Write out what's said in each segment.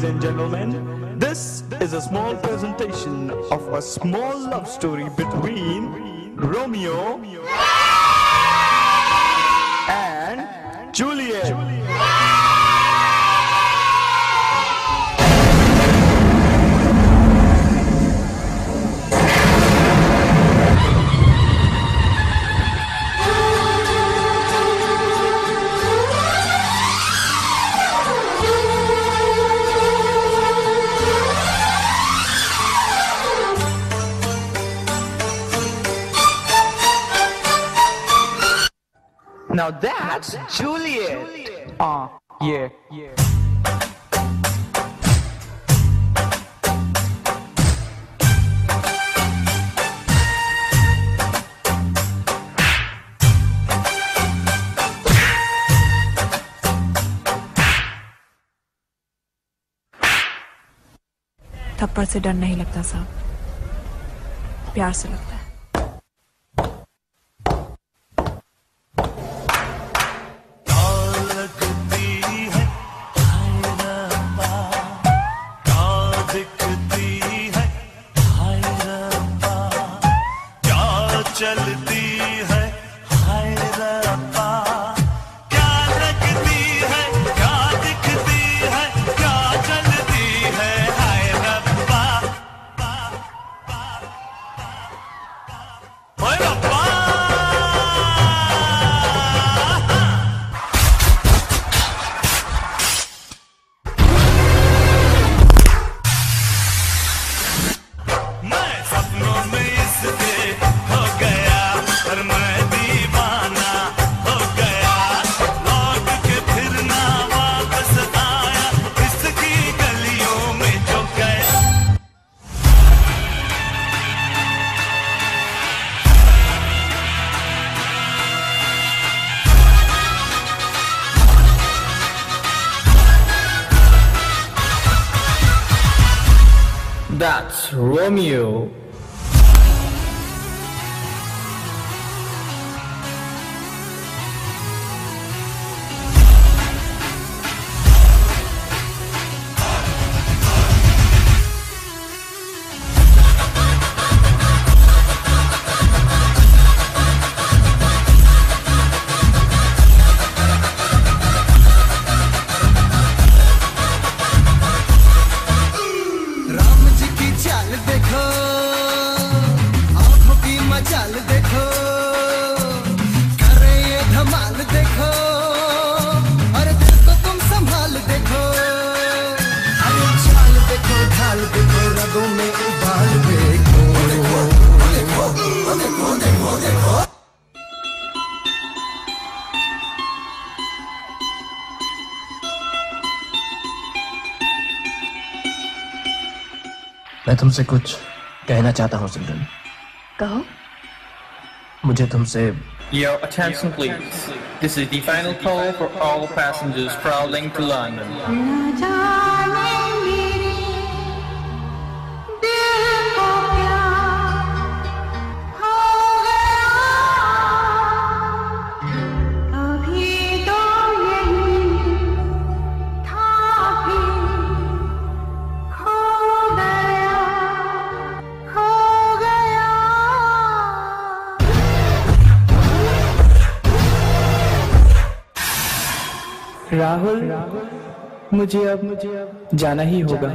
and gentlemen, this is a small presentation of a small love story between Romeo and Juliet. Now that's Juliet. Yeah. थप्पड़ से डर नहीं लगता साहब, प्यार से लगता है। चलती है हाय रब्बा, क्या लगती है, क्या दिखती है, क्या चलती है हाय रब्बा, हाय रब्बा। मैं सपनों में इसके हो गया और मैं दीवाना हो गया, लौट के फिर ना वापस आया इसकी गलियों में जो गया। That's Romeo. राम जी की चाल देखो, आंखों की मचाल देखो, करे ये धमाल देखो, अरे दिल को तुम संभाल देखो, अरे चाल देखो, ढाल देखो, रगों में उबाल देखो, देखो देखो देखो देखो देखो। मैं तुमसे कुछ कहना चाहता हूँ सिमरन। कहो। मुझे तुमसे Your attention please. This is the final call for all passengers traveling to London. Rahul, मुझे अब जाना ही होगा।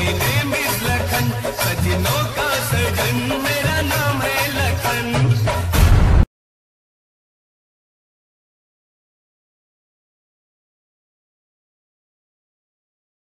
नेम इज लखन, सजनों का सजन।